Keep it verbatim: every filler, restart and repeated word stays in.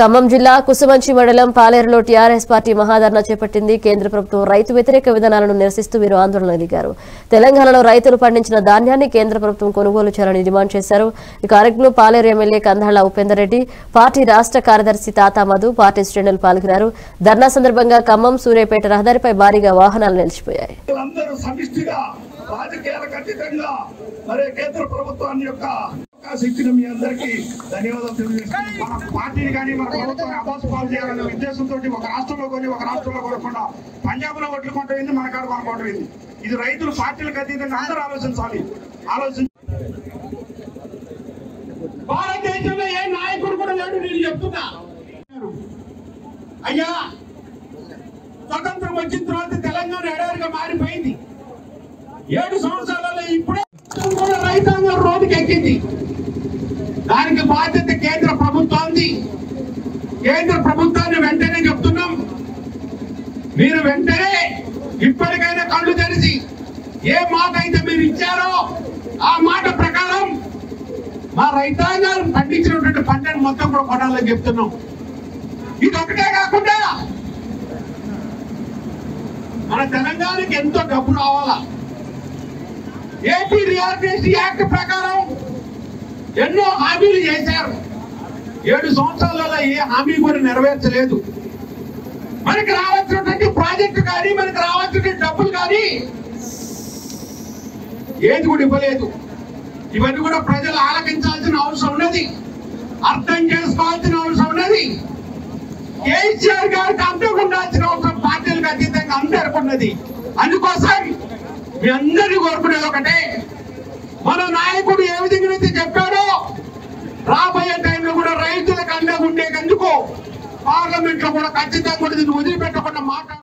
ఖమ్మం జిల్లా కుసుమంచి మండలం పాలేరులో TRS party maha dharna చేపట్టింది. కేంద్ర ప్రభుత్వం రైతు వ్యతిరేక విధానాలను నిరసిస్తూ వీరు ఆందోళన దిగారు. తెలంగాణలో రైతులు పండించిన ధాన్యాన్ని కేంద్ర ప్రభుత్వం కొనుగోలు చేయాలని డిమాండ్ చేశారు. ఈ కార్యక్రమంలో పాలేరు ఎమ్మెల్యే కందాళ్ల ఉపేందర్ రెడ్డి, పార్టీ రాష్ట్ర కార్యదర్శి తాతా మధు, పార్టీ శ్రేణులు పాల్గొన్నారు. ధర్నా సందర్భంగా ఖమ్మం సూర్యాపేట రహదారిపై భారీగా వాహనాలు నిలిచిపోయాయి. రాజకీయాలకు అతీతంగా మరి కేంద్ర ప్రభుత్వాన్ని యొక్క ఇచ్చిన మీ అందరికీ ధన్యవాదాలు తెలియజేస్తున్నాను. మన పార్టీని కానీ మన ప్రభుత్వాన్ని అబాస్ పాలు చేయాలనే ఉద్దేశంతో ఒక రాష్ట్రంలో కొని ఒక రాష్ట్రంలో కొనకుండా పంజాబ్ లో ఒట్లు కొంటుంది, మన కాడ కొనుక్కుంటుంది. ఇది రైతులు పార్టీలకు అతీతంగా అందరూ ఆలోచించాలి. ఆలోచించి భారతదేశంలో ఏ నాయకుడు కూడా లేడు. నేను చెప్తున్నా అయ్యా, స్వతంత్రం వచ్చిన తర్వాత తెలంగాణ ఎడారిగా మారిపోయింది. ఏడు సంవత్సరాలలో ఇప్పుడే రైతాంగం రోడ్డుకి ఎక్కింది. దానికి బాధ్యత కేంద్ర ప్రభుత్వాన్ని. కేంద్ర ప్రభుత్వాన్ని వెంటనే చెప్తున్నాం, మీరు వెంటనే ఇప్పటికైనా కళ్ళు తెరిచి ఏ మాట అయితే మీరు ఇచ్చారో ఆ మాట ప్రకారం మా రైతాంగాలు పండించినటువంటి పంటను మొత్తం కూడా కొనాలని చెప్తున్నాం. ఇది ఒకటే కాకుండా మన తెలంగాణకి ఎంతో డబ్బు రావాలా. ఏపీ రియాలిటేషన్ యాక్ట్ ప్రకారం ఎన్నో హామీలు చేశారు. ఏడు సంవత్సరాలలో ఏ హామీ కూడా నెరవేర్చలేదు. మనకి రావాల్సినటువంటి ప్రాజెక్టు కానీ మనకి రావాల్సినటువంటి డబ్బులు కానీ ఏది కూడా ఇవ్వలేదు. ఇవన్నీ కూడా ప్రజలు ఆలకించాల్సిన అవసరం ఉన్నది, అర్థం చేసుకోవాల్సిన అవసరం ఉన్నది. కేసీఆర్ గారికి అందరూ ఉండాల్సిన అవసరం పార్టీలకు అతీతంగా అందరికి ఉన్నది. అందుకోసం మీ అందరినీ కోరుకునేది ఒకటే, మన నాయకుడు ఏ విధంగా అయితే చెప్పాడో రాబోయే టైంలో కూడా రైతులకు అండగా ఉండేందుకు పార్లమెంట్ లో కూడా ఖచ్చితంగా కూడా దీన్ని వదిలిపెట్టకుండా మాట